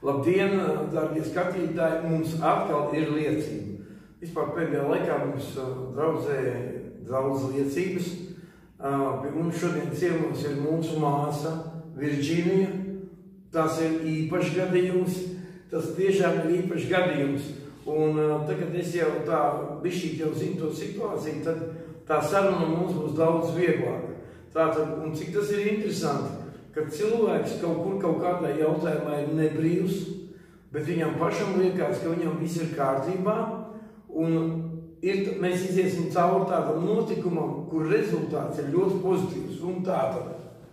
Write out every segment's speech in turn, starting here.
Labdien, dārgie skatītāji, mums atkal ir liecība. Vispār pēdējā laikā mums draudzē daudz liecības. Pie mums šodien ciemos ir mūsu māsa Virģīnija. Tas ir īpašs gadījums. Tas tiešām ir īpašs gadījums. Un tagad es jau tā bišķīt jau zinu to situāciju, tad tā saruna mums būs daudz vieglāka. Tātad, un cik tas ir interesanti, kad cilvēks kaut kur kaut kādā jautājumā ir nebrīvs, bet viņam pašam liekas, ka viņam viss ir kārtībā, un mēs iziesim cauri tādam notikumam, kur rezultāts ir ļoti pozitīvs. Un tātad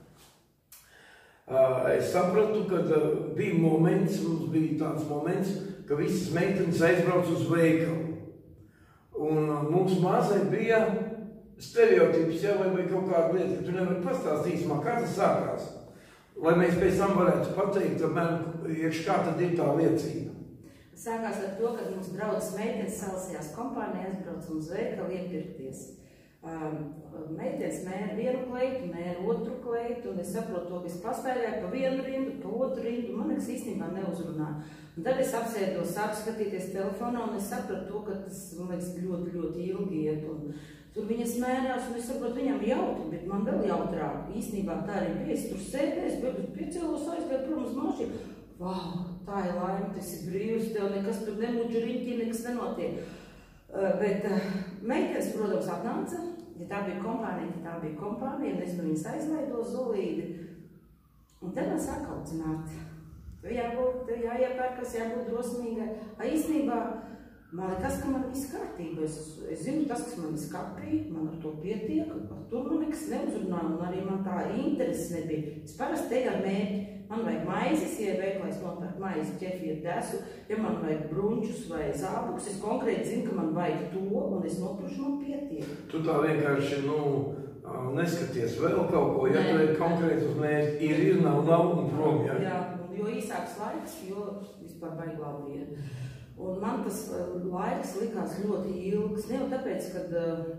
es sapratu, ka bija moments, mums bija tāds moments, ka visas meitenes aizbrauc uz veikalu. Un mūsu māsai bija stereotips, ja, vai kaut kāda lieta, ka tu nevari pastāstīt īsumā, kā tas sākās. Lai mēs pēc tam varētu pateikt, kā tad ir tā liecība. Sākās ar to, kad mums draudzes meitenes salasījās kompānijā, aizbrauc uz veikalu iepirkties. Meitenes mēra vienu kleitu, mēra otru kleitu, un es saprotu to, ka es pastaigāju pa vienu rindu, pa otru rindu, man nekas īstenībā neuzrunā. Un tad es apsēdos, sāku skatīties telefonā, un es sapratu to, ka tas, man liekas, ļoti ilgi iet. Tur viņas mērās, un es saprotu, viņam jautri, bet man vēl jautrāk. Īstenībā tā arī bija, es tur sēdēs, bet piecēlos aizgāju prom uz mašīnu. Vau, tā ir laime, tas ir brīvs, tev nekas tur nemuģu riņķi, nekas nenotiek. Bet meitenes, protams, atnāca, ja tā bija kompānija, un es no viņas aizlaidu zulīdi. Un tad man sāk aucināt. Tev jāiepērkas, jābūt drosmīgai. Īstenībā, man liekas, ka man viss kārtībā. Es zinu, tas, kas man viss kārtībā, man ar to pietiek, tur man nekas neuzrunāja, un arī man tā intereses nebija. Es parasti teju ar mērķi. Man vajag maizes, ja veiklā es nopērku maizi, ķefīru, desu, ja man vajag brunčus vai zābukus, es konkrēti zinu, ka man vajag to, un es nopirkšu, man pietiek. Tu tā vienkārši, neskaties vēl kaut ko, ja tu ir konkrēti uz mērķi, ir, nav, un prom, ja? Jā, jo īsāks laiks, jo vispār baigi labi ir. Un man tas laiks likās ļoti ilgs, ne jau tāpēc, kad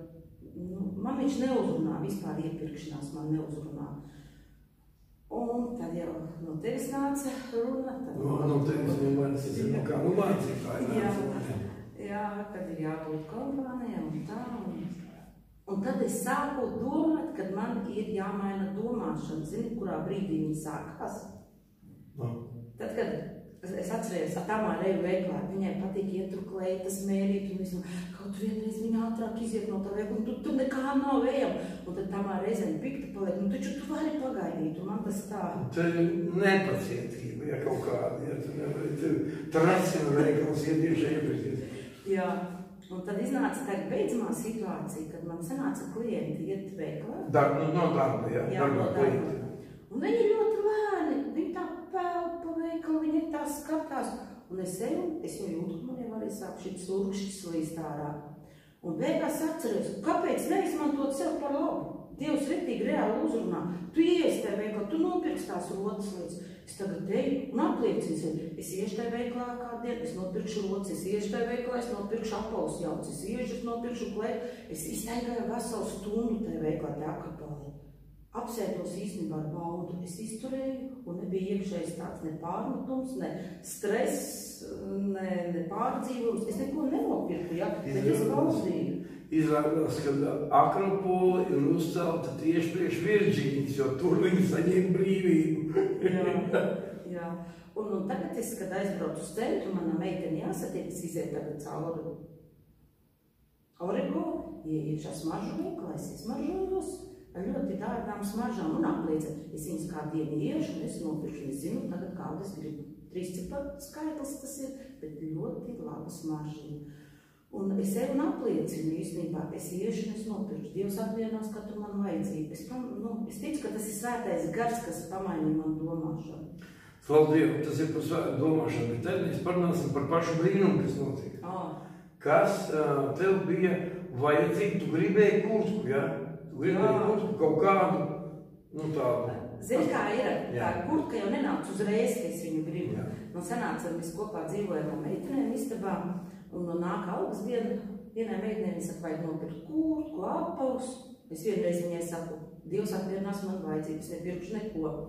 man viņš neuzrunā, vispār iepirkšanās man neuzrunā. Un tad jau no tevis nāca runa. No tevis no kā mācītāji nāca. Jā, kad ir jābūt kompānijā un tā. Un tad es sāku domāt, kad man ir jāmaina domāšana. Zini, kurā brīdī viņa sākās? Tad, kad es atcerējos, Tamā Reju veiklā, viņai patīk iet tur kleitas, mērīt, un visu, kaut vienreiz viņa ātrāk iziet no tā veikla, un tur nekā nav ejam. Un tad Tamā reizēm pikta paliek, taču tu vari pagaidīt, un man tas tā. Tā ir nepacietība, ja kaut kāda, ja tu nevari, tracina veikals, iet iešā iepirkties. Jā, un tad iznāca tā beidzamā situācija, kad man sanāca klienti iet veiklā. No darba, jā, darbā klienti. Un viņi ļoti lēni, viņi tā pēl pa veikalu, viņi tā skatās. Un es eju, es jau jūtu, ka man jau arī sāk šis urkšķis līst ārā. Un beigās atceros, kāpēc neizmantot sev par labu? Dievs riktīgi reāli uzrunā. Tu ieies tajā veiklā, tu nopirksi tās rotas lietas. Es tagad eju un apliecinu sevi. Es iešu tajā veiklā kādu dienu, es nopirkšu rotas, es iešu tajā veiklā, es nopirkšu apaus jauts, es iešu, es nopirkšu kleitu. Es iztaigāju veselu stundu tajā veiklā tajā akapalī. Apsētos īstenībā ar baudu. Es izturēju, un nebija iekšējais tāds ne pārmetums, ne stress, ne pārdzīvums. Es neko nenopirku, ja? Bet es baudīju. Izrādās, ka Akropole ir uzcelta tieši priekš Virģīnijas, jo tur viņi saņem brīvību. Jā. Un tagad es, kad aizbraucu uz centru, manā meiteni jāsatiek, es iziet tagad cauri Origo, ieiekšā smaržu veiklā, es izmaržojos ar ļoti dārgām smaržām un apliecinu. Es viņas kādu dienu iešu un es nopirkšu, un es zinu tagad, kādu es gribu. 3 ciparu skaitlis tas ir, bet ļoti laba smaržība. Un es eju un apliecinu īstenībā, es iešu un es nopirkšu. Dievs atvienās, ka tu man vajadzība. Es ticu, ka tas ir svētais gars, kas pamainīja manu domāšanu. Slavu Dievu, tas ir par svētu domāšanu, bet tad mēs parunāsim par pašu brīnumu, kas notika. Kas tev bija vajadzīgi, tu gribēji kurtku, ja? Tu gribēji kurtku kaut kādu, tādu. Zini, kā ir, tā kurtka jau nenāca uzreiz, ka es viņu gribu. Man sanāca, mēs kopā dzīvojam ar meitenēm istabā, un nāk algas diena, vienai meitenei saka, vajag nopirkt kurtku, apavus. Es vienreiz viņai saku, Dievs atvienās man vajadzības, nepirkšu neko.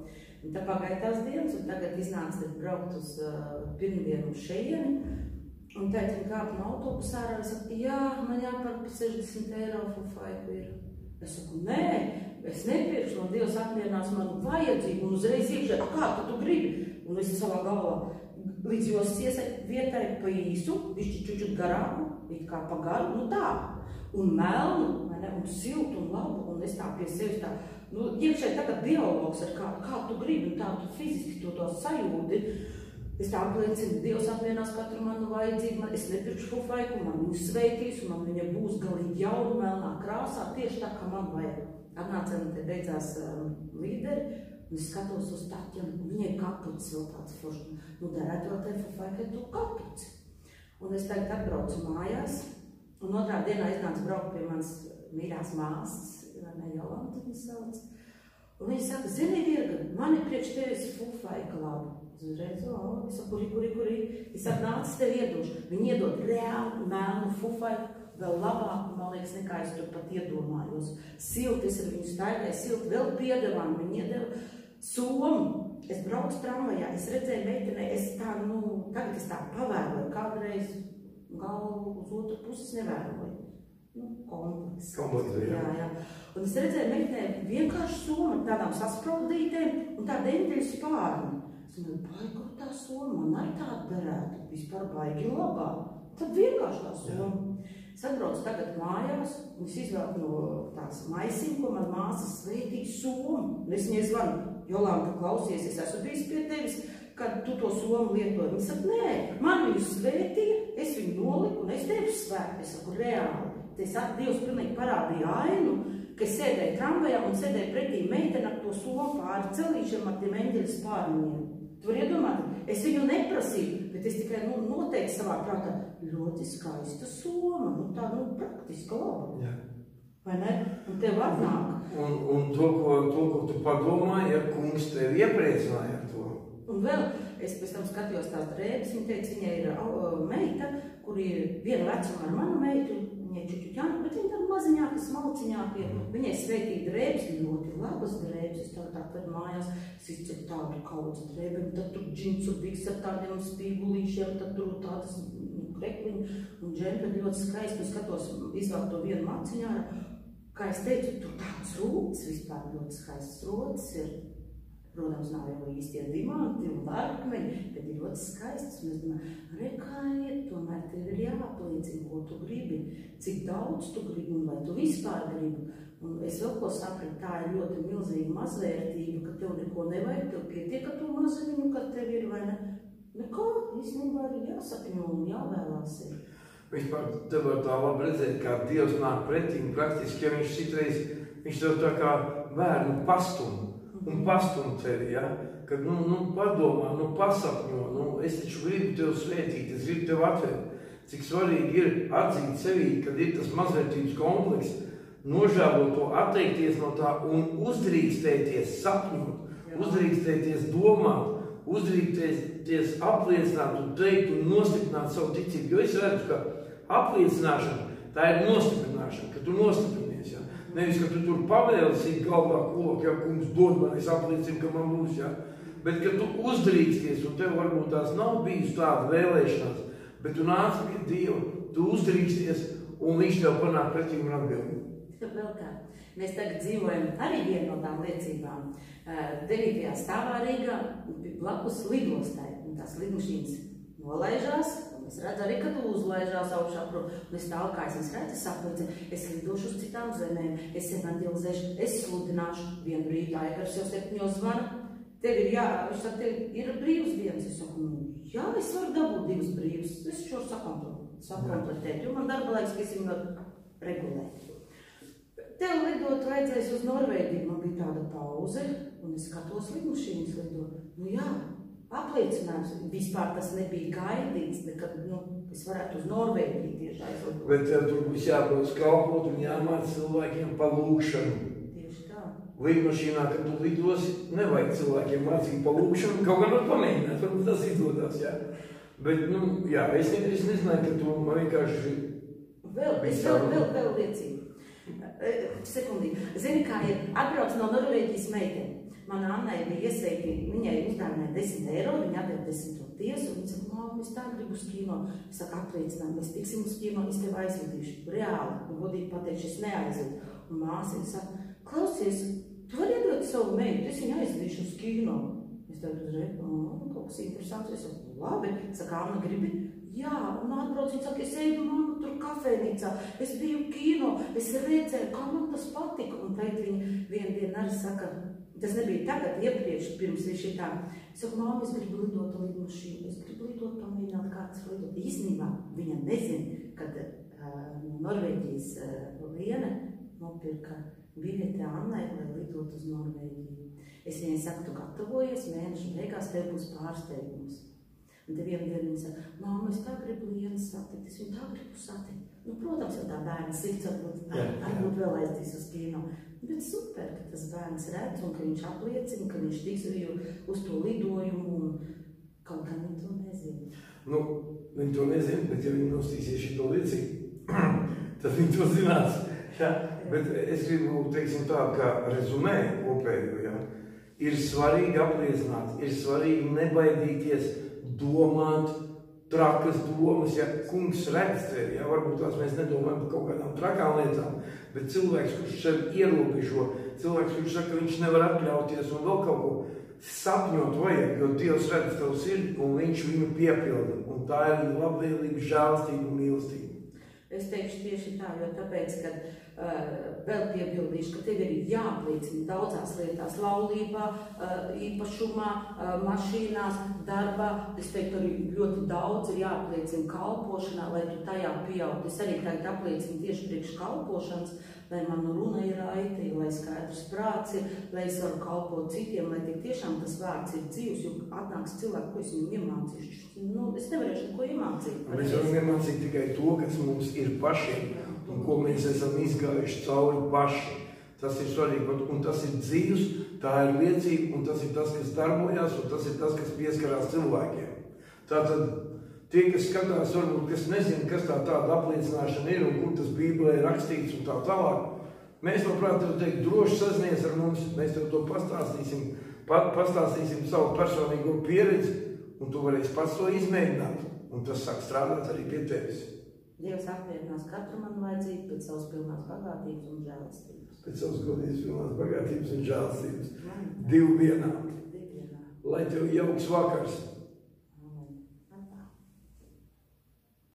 Un tā pagāja tās dienas, un tagad iznāca braukt uz pirmdienu uz šeieni. Un teica, viņa kāp no autobusa ārā, es saku, jā, man jāpērk par 60 eiro fufaiku ir. Es saku, nē, es nepirkšu, man Dievs apmierinās man vajadzību, un uzreiz iekšē, kā tu gribi? Un es savā galvā līdz jostas iesai vietai pa īsu, bišķi čučut garāku, it kā pa garu, nu tā. Un melnu, vai ne, un siltu un labu, un es tā pie sevis tā, nu, iekšē tagad dialogs ar kā tu gribi, un tā tu fiziski to sajūti. Es tā apliecinu, Dievs apmierinās katru manu vajadzību, es nepirkšu fufaiku, man viņu sveitīs, un man viņa būs galīgi jauna, melnā krāsā, tieši tā, kā man vajag. Atnācām, te beidzās līderi, un es skatos uz Taķiem, un viņai kaplicis vēl tāds foršs, nu derētu vēl te fufaikai to kaplici. Un es tagad atbraucu mājās, un otrā dienā iznāca braukt pie manas mīļās māsas, ne Jolanta viņa sauc, un viņa saka, zini, Virga, man ir priekš tevis fufaika labi. Es saku, kuri. Es saku, nāc, tev iedošu. Viņi iedod reāli melnu fufaiku, vēl labāku, man liekas, nekā es tur pat iedomājos. Silti, es ar viņu staigāju, silti, vēl piedevām, viņi iedeva somu. Es braucu tramvajā, es redzēju meitenē, es tā, nu, tagad es tā pavēroju, kādreiz galvu uz otru puses nevēroju. Nu, kompleks, jā. Un es redzēju meitenē vienkārši somu ar tādām saspraudītēm un tādu enteļu spārni. Es domāju, baigi, kur tā soma, man arī tāda derētu, vispār baigi labā. Tad vienkārši tā soma. Es atbraucu tagad mājās, un es izvēlu no tās maisiņu, ko man māsas sveitīja somu. Un es viņai zvanu, Jolanta, klausies, es esmu bijis pie tevis, kad tu to somu lietoji. Viņa saka, nē, man viņu svētīja, es viņu noliku, un es tevi svētu. Es saku, reāli. Es saku, Dievs pilnīgi parādīja ainu, ka es sēdēju tramvajā un sēdēju pretī meiteni ar to somu pāri celīšiem ar tiem eņģeļu spārniņiem. Tu vari iedomāt, es viņu neprasīju, bet es tikai noteikti savā prātā ļoti skaista soma, nu tā, nu, praktiski laba. Jā. Vai ne? Un tev atnāk. Un to, ko tu padomāji, ja kungs tevi iepriecināja ar to. Un vēl, es pēc tam skatījos tās drēbes, viņa teica, viņai ir meita, kur ir viena vecuma ar manu meitu, viņai čuķuķāna, bet viņa tāda maziņāka, smalciņāka, viņai sveitīja drēbes, ļoti labas drēbes, es tā tad mājās, es izcepu tādu kaudzi drēbēm, tad tur džinsu biks ar tādiem spīgulīšiem, tad tur tādas krekliņi un džemperi ļoti skaisti, un skatos, izvēl to vienu maciņāru, kā es teicu, tur tāds rūts, vispār ļoti skaists rots ir. Protams, nav jau īstie dimanti un vārkmeņi, bet ir ļoti skaists. Un es domāju, re, kā iet, tomēr tev ir jāapliecina, ko tu gribi, cik daudz tu gribi un vai tu vispār gribi. Un es vēl ko sapratu, tā ir ļoti milzīga mazvērtība, ka tev neko nevajag, tev pietiek ar to maziņu, kad tev ir, vai ne? Neko, īstenībā ir jāsapņo un jāvēlās ir. Vispār tev var tā labi redzēt, kā Dievs nāk pretīm praktiski, ja viņš citreiz, viņš tev tā kā bērnu pastum. Un pastum tevi, ja? Kad, padomā, pasapņo, es taču gribu tev svētīt, es gribu tev atvērt. Cik svarīgi ir atzīt sevī, kad ir tas mazvērtības kompleks, nožēlot to, atteikties no tā un uzdrīkstēties sapņot, uzdrīkstēties domāt, uzdrīkstēties apliecināt un teikt un nostiprināt savu ticību. Jo es redzu, ka apliecināšana, tā ir nostiprināšana, ka tu nostiprinies, ja? Nevis, ka tu tur pavēlsīgi galvā kolok, ja kungs dod man, es apliecinu, ka man būs, ja? Bet, ka tu uzdrīksties, un tev varbūt tās nav bijusi tāda vēlēšanās, bet tu nāc pie Dieva, tu uzdrīksties, un viņš tev panāk pretī un atbildi. Vēl kā. Mēs tagad dzīvojam arī vienu no tām liecībām. 9. stāvā Rīgā blakus lidostai, un tās lidmašīnas nolaižās, un es redzu arī, ka tu uzlaižās augšā prom, un es tālu kā es redzu, sapliecinu, es lidošu uz citām zemēm, es evanģelizēšu, es sludināšu, vienu brīdi Aikars jau 7 zvana, tev ir viņš saka, tev ir brīvas dienas, es saku, jā, es varu dabūt 2 brīvas, es šo sakompletēt, jo man darba laiks, ka es viņu regulēt. Tev lidot vajadzēs uz Norvēģiju, man bija tāda pauze, un es skatos lidmašīnas lidot. Nu jā, apliecinājums, vispār tas nebija gaidīts, nekad, es varētu uz Norvēģiju tieši aizlidot. Bet tev tur būs jābrauc kalpot un jāmāc cilvēkiem pa lūkšanu. Tieši tā. Lidmašīnā, kad tu lidosi, nevajag cilvēkiem mācīt pa lūkšanu, kaut kā pamēģināt, varbūt tas izdodas, jā. Bet, jā, es nezināju, ka tu man vienkārši... Vēl liecību. Sekundīgi. Zini, kā ir atbrauc no Norvēģijas meitene. Mana Annai bija iesaiti, viņai uzdāvināja 10 eiro, viņa atdeva 10 tiesu, un viņa saka, māma, es tā gribu uz kino. Es saku, apliecinām, mēs tiksim uz kino, es tev aizvedīšu. Reāli, un godīgi pateikšu, es neaizvedu. Un māsa saka, klausies, tu vari iedot savu meitu, es viņu aizvedīšu uz kino. Es tev uzreiz, kaut kas interesants, es saku, labi, saka, Anna gribi? Jā, un atbrauc, viņa saka, es eju, mamma, tur kafejnīcā, es biju kino, es redzēju, kā man tas patika. Un teikt, viņa vienu dienu arī saka, tas nebija tagad, iepriekš, pirms viņš ir tā. Es saku, māma, es gribu lidot ar lidmašīnu, es gribu lidot, pamēģināt, kā tas lidot. Īstenībā viņa nezina, kad Norvēģijas Liene nopirka biļeti Annai, lai lidot uz Norvēģiju. Es viņai saku, tu gatavojies, mēneša beigās tev būs pārsteigums. Un te vienu dienu viņa saka, māma, es tā gribu Lienu satikt, es viņu tā gribu satikt. Nu, protams, jau tā bērna sirds varbūt vēl aizdīs uz kino. Bet super, ka tas bērns redz un ka viņš apliecina, ka viņš tiks uz to lidojumu un kaut kā viņi to nezina. Nu, viņi to nezina, bet ja viņi nostīsies šito liecību, tad viņi to zinās. Ja? Bet es gribu, teiksim tā, kā rezumē kopēju, ja? Ir svarīgi apliecināt, ir svarīgi nebaidīties domāt trakas domas, ja kungs redz tevi, ja varbūt tās mēs nedomājam par kaut kādām trakām lietām, bet cilvēks, kurš sevi ierobežo, cilvēks, kurš saka, ka viņš nevar atļauties un vēl kaut ko sapņot vajag, jo Dievs redz tavu sirdi un viņš viņu piepilda. Un tā ir labvēlība, žēlastība un mīlestība. Es teikšu tieši tā, jo tāpēc, ka vēl piebildīšu, ka tev ir jāapliecina daudzās lietās, laulībā, īpašumā, mašīnās, darbā. Es teiktu, arī ļoti daudz ir jāapliecina kalpošanā, lai tu tajā pieaug. Es arī tagad apliecinu tieši priekš kalpošanas, lai man runa ir raiti, lai skaidrs prāts ir, lai es varu kalpot citiem, lai tik tiešām tas vārds ir dzīvs, jo atnāks cilvēki, ko es viņu iemācīšu. Nu, es nevarēšu neko iemācīt. Mēs varam iemācīt tikai to, kas mums ir pašiem un ko mēs esam izgājuši cauri paši. Tas ir svarīgi, un tas ir dzīvs, tā ir liecība, un tas ir tas, kas darbojās, un tas ir tas, kas pieskarās cilvēkiem. Tātad tie, kas skatās, varbūt, kas nezina, kas tā tāda apliecināšana ir un kur tas Bībelē ir rakstīts un tā tālāk, mēs labprāt tev teikt, droši sazinies ar mums, mēs tev to pastāstīsim savu personīgo pieredzi, un tu varēsi pats to izmēģināt, un tas sāk strādāt arī pie tevis. Dievs apmierinās katru manu vajadzību pēc savas pilnās bagātības un žēlastības. Pēc savas godības pilnās bagātības un žēlastības. Divu vienā. Lai tev jauks vakars.